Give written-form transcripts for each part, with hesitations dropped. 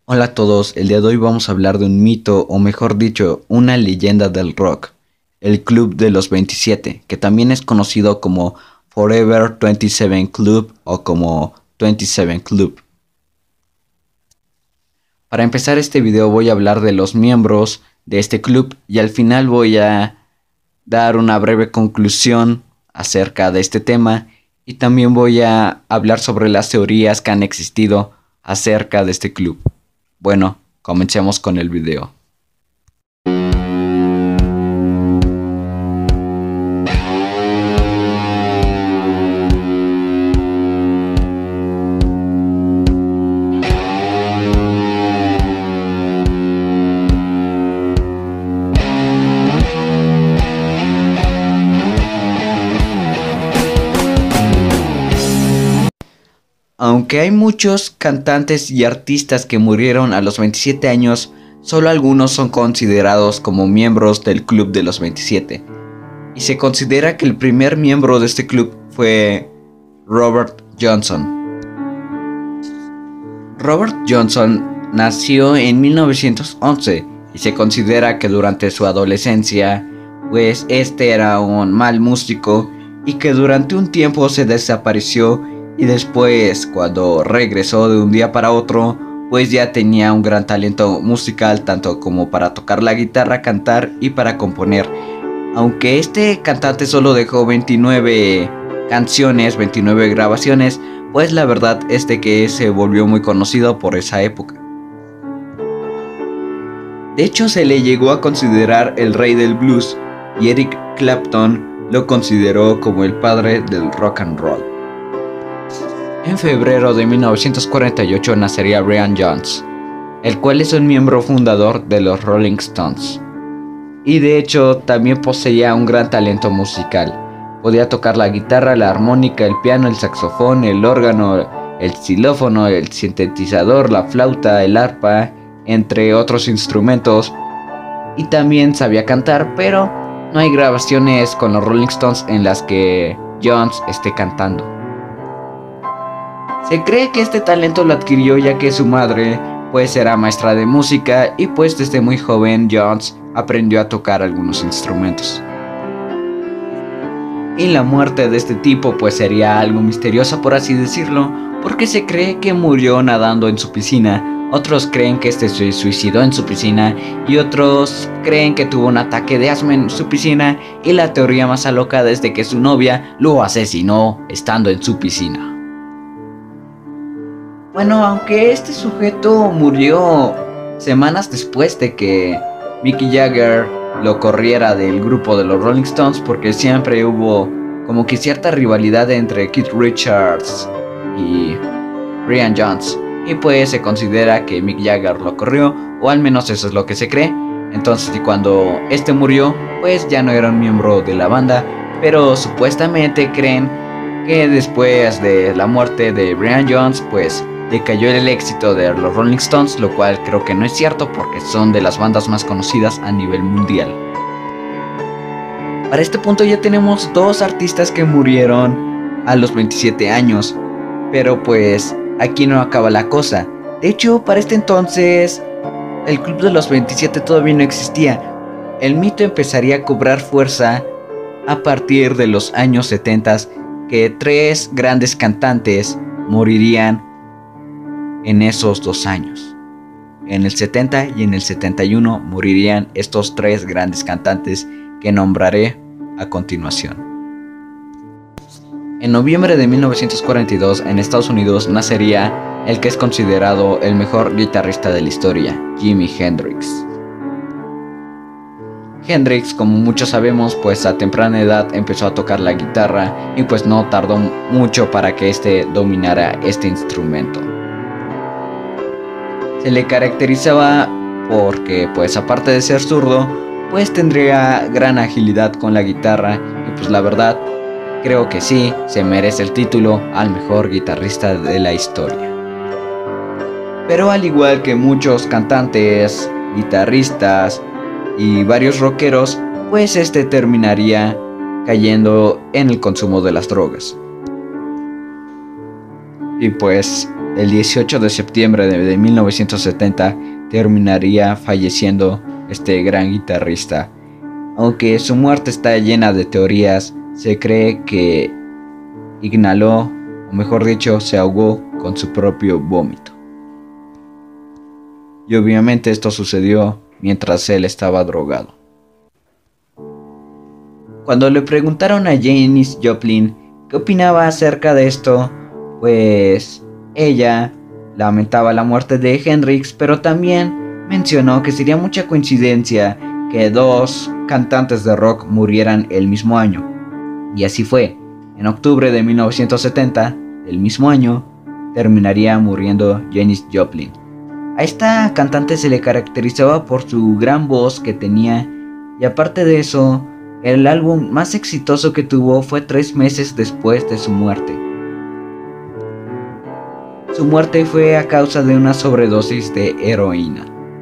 Hola a todos, el día de hoy vamos a hablar de un mito, o mejor dicho, una leyenda del rock, el Club de los 27, que también es conocido como Forever 27 Club o como 27 Club. Para empezar este video voy a hablar de los miembros de este club y al final voy a dar una breve conclusión acerca de este tema y también voy a hablar sobre las teorías que han existido acerca de este club. Bueno, comencemos con el video. Aunque hay muchos cantantes y artistas que murieron a los 27 años, solo algunos son considerados como miembros del Club de los 27. Y se considera que el primer miembro de este club fue Robert Johnson. Robert Johnson nació en 1911 y se considera que durante su adolescencia, pues este era un mal músico y que durante un tiempo se desapareció. Y después, cuando regresó de un día para otro, pues ya tenía un gran talento musical, tanto como para tocar la guitarra, cantar y para componer. Aunque este cantante solo dejó 29 canciones, 29 grabaciones, pues la verdad es de que se volvió muy conocido por esa época. De hecho, se le llegó a considerar el rey del blues, y Eric Clapton lo consideró como el padre del rock and roll. En febrero de 1948 nacería Brian Jones, el cual es un miembro fundador de los Rolling Stones. Y de hecho también poseía un gran talento musical. Podía tocar la guitarra, la armónica, el piano, el saxofón, el órgano, el xilófono, el sintetizador, la flauta, el arpa, entre otros instrumentos. Y también sabía cantar, pero no hay grabaciones con los Rolling Stones en las que Jones esté cantando. Se cree que este talento lo adquirió ya que su madre pues era maestra de música y pues desde muy joven Jones aprendió a tocar algunos instrumentos. Y la muerte de este tipo pues sería algo misteriosa, por así decirlo, porque se cree que murió nadando en su piscina, otros creen que este se suicidó en su piscina y otros creen que tuvo un ataque de asma en su piscina, y la teoría más alocada es de que su novia lo asesinó estando en su piscina. Bueno, aunque este sujeto murió semanas después de que Mick Jagger lo corriera del grupo de los Rolling Stones, porque siempre hubo como que cierta rivalidad entre Keith Richards y Brian Jones, y pues se considera que Mick Jagger lo corrió, o al menos eso es lo que se cree. Entonces, y cuando este murió, pues ya no era un miembro de la banda, pero supuestamente creen que después de la muerte de Brian Jones, pues decayó el éxito de los Rolling Stones, lo cual creo que no es cierto porque son de las bandas más conocidas a nivel mundial. Para este punto ya tenemos dos artistas que murieron a los 27 años, pero pues aquí no acaba la cosa. De hecho, para este entonces el Club de los 27 todavía no existía. El mito empezaría a cobrar fuerza a partir de los años 70, que tres grandes cantantes morirían en esos 2 años. En el 70 y en el 71 morirían estos tres grandes cantantes que nombraré a continuación. En noviembre de 1942 en Estados Unidos nacería el que es considerado el mejor guitarrista de la historia, Jimi Hendrix. Hendrix, como muchos sabemos, pues a temprana edad empezó a tocar la guitarra y pues no tardó mucho para que este dominara este instrumento. Se le caracterizaba porque pues aparte de ser zurdo, pues tendría gran agilidad con la guitarra, y pues la verdad creo que sí, se merece el título al mejor guitarrista de la historia. Pero al igual que muchos cantantes, guitarristas y varios rockeros, pues este terminaría cayendo en el consumo de las drogas. Y pues el 18 de septiembre de 1970 terminaría falleciendo este gran guitarrista. Aunque su muerte está llena de teorías, se cree que inhaló, o mejor dicho, se ahogó con su propio vómito. Y obviamente esto sucedió mientras él estaba drogado. Cuando le preguntaron a Janis Joplin qué opinaba acerca de esto, pues ella lamentaba la muerte de Hendrix, pero también mencionó que sería mucha coincidencia que dos cantantes de rock murieran el mismo año. Y así fue. En octubre de 1970, el mismo año, terminaría muriendo Janis Joplin. A esta cantante se le caracterizaba por su gran voz que tenía, y aparte de eso, el álbum más exitoso que tuvo fue 3 meses después de su muerte. Su muerte fue a causa de una sobredosis de heroína.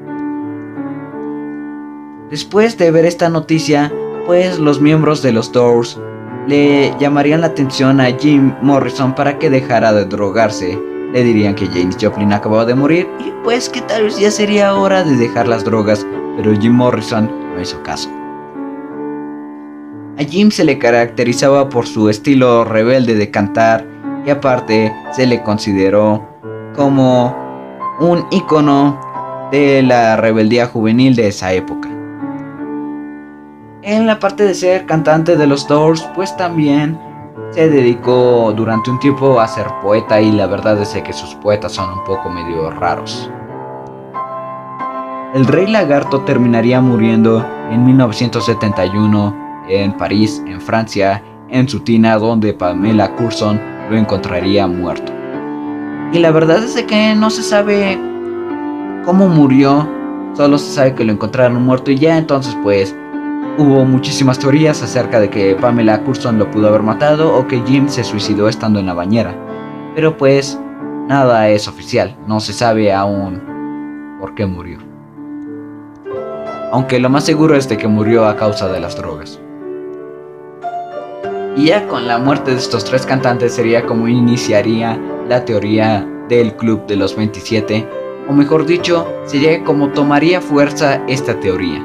Después de ver esta noticia, pues los miembros de los Doors le llamarían la atención a Jim Morrison para que dejara de drogarse. Le dirían que Janis Joplin acababa de morir y pues que tal vez ya sería hora de dejar las drogas, pero Jim Morrison no hizo caso. A Jim se le caracterizaba por su estilo rebelde de cantar y aparte se le consideró como un ícono de la rebeldía juvenil de esa época. En la parte de ser cantante de los Doors, pues también se dedicó durante un tiempo a ser poeta y la verdad es que sus poetas son un poco medio raros. El Rey Lagarto terminaría muriendo en 1971 en París, en Francia, en su tina donde Pamela Curson lo encontraría muerto. Y la verdad es que no se sabe cómo murió, solo se sabe que lo encontraron muerto y ya entonces pues hubo muchísimas teorías acerca de que Pamela Curson lo pudo haber matado o que Jim se suicidó estando en la bañera. Pero pues nada es oficial, no se sabe aún por qué murió. Aunque lo más seguro es de que murió a causa de las drogas. Y ya con la muerte de estos 3 cantantes sería como iniciaría la teoría del Club de los 27, o mejor dicho, sería como tomaría fuerza esta teoría.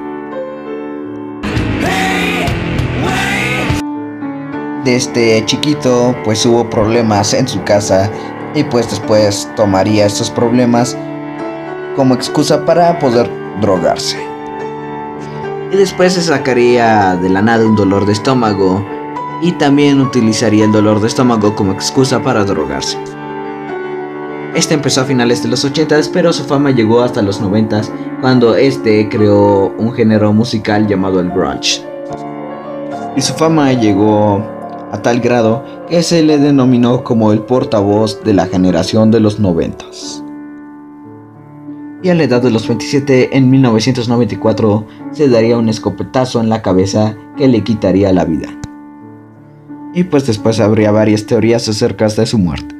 Desde chiquito pues hubo problemas en su casa y pues después tomaría estos problemas como excusa para poder drogarse. Y después se sacaría de la nada un dolor de estómago y también utilizaría el dolor de estómago como excusa para drogarse. Este empezó a finales de los 80s, pero su fama llegó hasta los 90s cuando creó un género musical llamado el grunge. Y su fama llegó a tal grado que se le denominó como el portavoz de la generación de los 90s. Y a la edad de los 27, en 1994, se daría un escopetazo en la cabeza que le quitaría la vida. Y pues después habría varias teorías acerca de su muerte.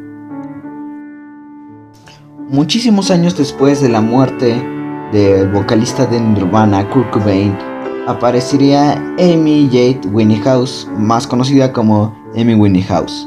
Muchísimos años después de la muerte del vocalista de Nirvana, Kurt Cobain, aparecería Amy Jade Winehouse, más conocida como Amy Winehouse.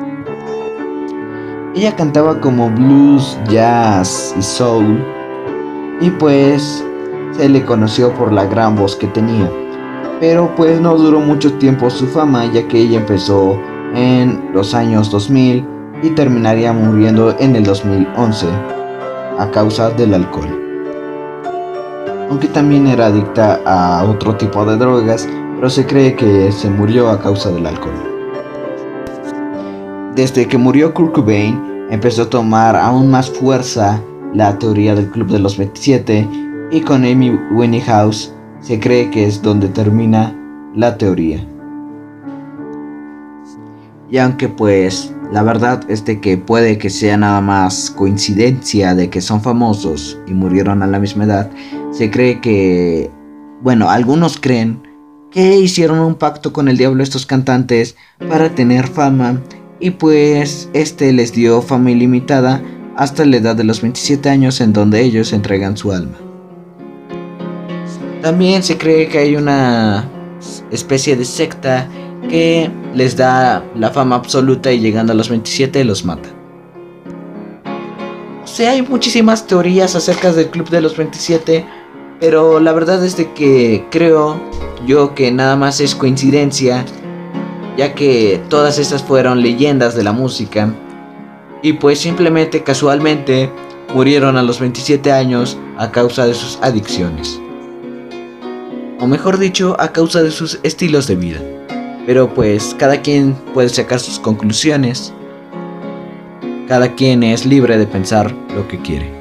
Ella cantaba como blues, jazz y soul, y pues se le conoció por la gran voz que tenía. Pero pues no duró mucho tiempo su fama, ya que ella empezó en los años 2000 y terminaría muriendo en el 2011 a causa del alcohol. Aunque también era adicta a otro tipo de drogas, pero se cree que se murió a causa del alcohol. Desde que murió Kurt Cobain, empezó a tomar aún más fuerza la teoría del Club de los 27 y con Amy Winehouse se cree que es donde termina la teoría. Y aunque pues la verdad es de que puede que sea nada más coincidencia de que son famosos y murieron a la misma edad, se cree que, bueno, algunos creen que hicieron un pacto con el diablo estos cantantes para tener fama y pues les dio fama ilimitada hasta la edad de los 27 años en donde ellos entregan su alma. También se cree que hay una especie de secta que les da la fama absoluta y llegando a los 27 los mata. sé, hay muchísimas teorías acerca del Club de los 27, pero la verdad es de que creo yo que nada más es coincidencia, ya que todas estas fueron leyendas de la música y pues simplemente casualmente murieron a los 27 años a causa de sus adicciones. O mejor dicho, a causa de sus estilos de vida. Pero pues cada quien puede sacar sus conclusiones. Cada quien es libre de pensar lo que quiere.